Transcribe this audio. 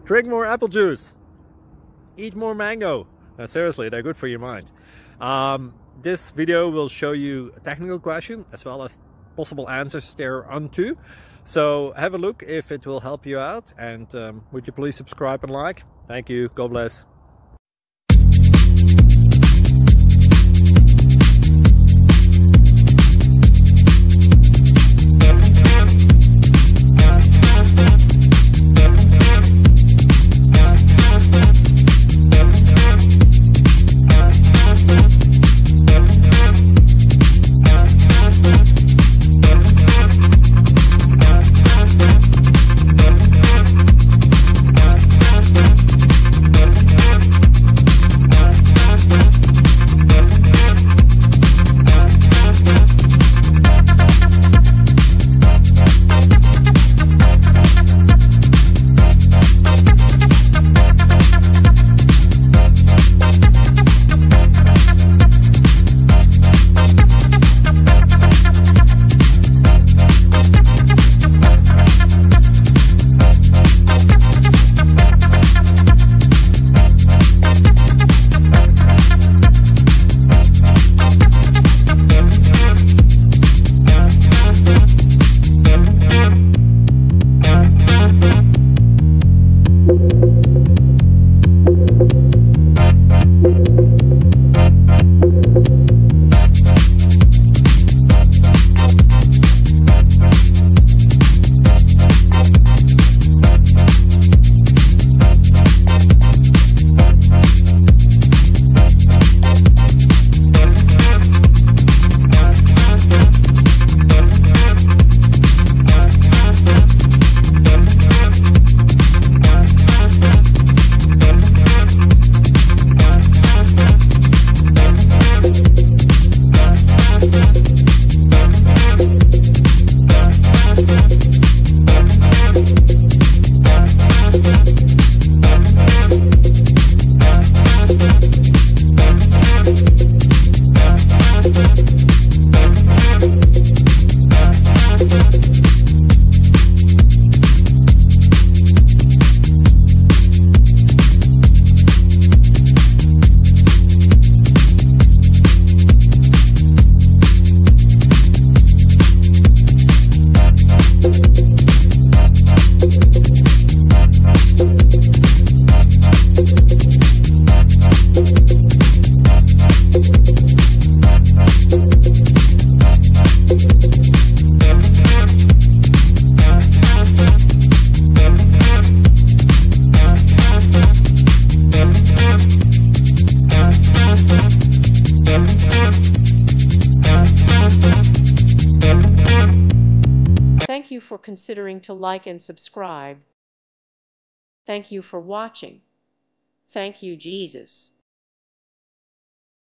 Drink more apple juice. Eat more mango. No, seriously, they're good for your mind. This video will show you a technical question as well as possible answers thereunto. So have a look if it will help you out, and would you please subscribe and like? Thank you. God bless. Thank you for considering to like and subscribe. Thank you for watching. Thank you, Jesus.